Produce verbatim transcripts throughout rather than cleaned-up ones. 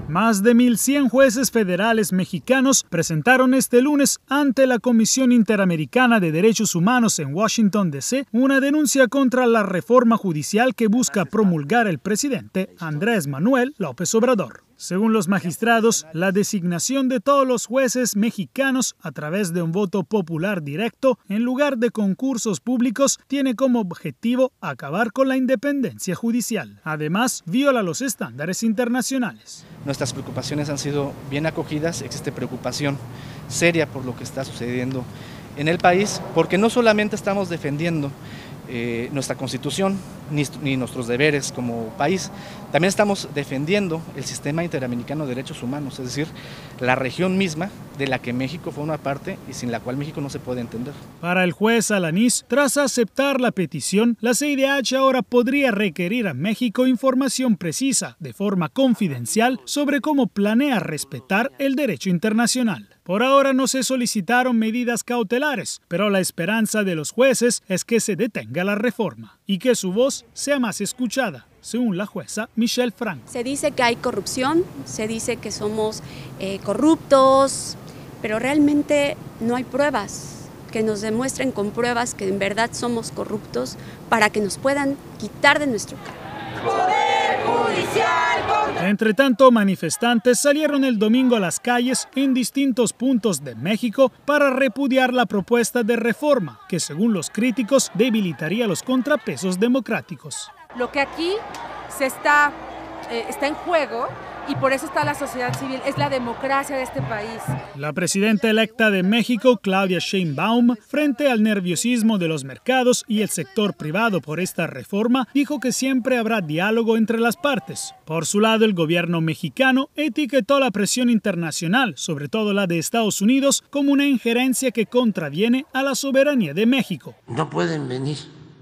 Más de mil cien jueces federales mexicanos presentaron este lunes ante la Comisión Interamericana de Derechos Humanos en Washington, D C una denuncia contra la reforma judicial que busca promulgar el presidente Andrés Manuel López Obrador. Según los magistrados, la designación de todos los jueces mexicanos a través de un voto popular directo en lugar de concursos públicos tiene como objetivo acabar con la independencia judicial. Además, viola los estándares internacionales. Nuestras preocupaciones han sido bien acogidas, existe preocupación seria por lo que está sucediendo en el país, porque no solamente estamos defendiendo Eh, nuestra Constitución ni, ni nuestros deberes como país, también estamos defendiendo el sistema interamericano de derechos humanos, es decir, la región misma de la que México forma parte y sin la cual México no se puede entender. Para el juez Alanís, tras aceptar la petición, la C I D H ahora podría requerir a México información precisa, de forma confidencial, sobre cómo planea respetar el derecho internacional. Por ahora no se solicitaron medidas cautelares, pero la esperanza de los jueces es que se detenga la reforma y que su voz sea más escuchada, según la jueza Michelle Frank. Se dice que hay corrupción, se dice que somos eh, corruptos, pero realmente no hay pruebas que nos demuestren con pruebas que en verdad somos corruptos para que nos puedan quitar de nuestro cargo. ¡Poder judicial! Entre tanto, manifestantes salieron el domingo a las calles en distintos puntos de México para repudiar la propuesta de reforma, que según los críticos debilitaría los contrapesos democráticos. Lo que aquí se está, eh, está en juego, y por eso está la sociedad civil, es la democracia de este país. La presidenta electa de México, Claudia Sheinbaum, frente al nerviosismo de los mercados y el sector privado por esta reforma, dijo que siempre habrá diálogo entre las partes. Por su lado, el gobierno mexicano etiquetó la presión internacional, sobre todo la de Estados Unidos, como una injerencia que contraviene a la soberanía de México. No pueden venir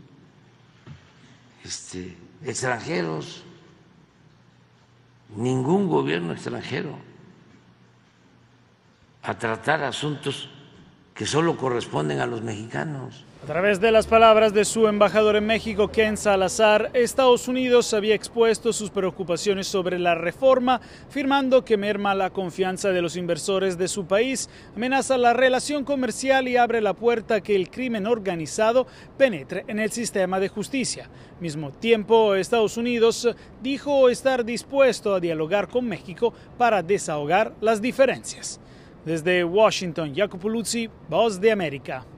este, extranjeros, ningún gobierno extranjero, a tratar asuntos que solo corresponden a los mexicanos. A través de las palabras de su embajador en México, Ken Salazar, Estados Unidos había expuesto sus preocupaciones sobre la reforma, afirmando que merma la confianza de los inversores de su país, amenaza la relación comercial y abre la puerta a que el crimen organizado penetre en el sistema de justicia. Al mismo tiempo, Estados Unidos dijo estar dispuesto a dialogar con México para desahogar las diferencias. Desde Washington, Jacopo Luzzi, Voz de América.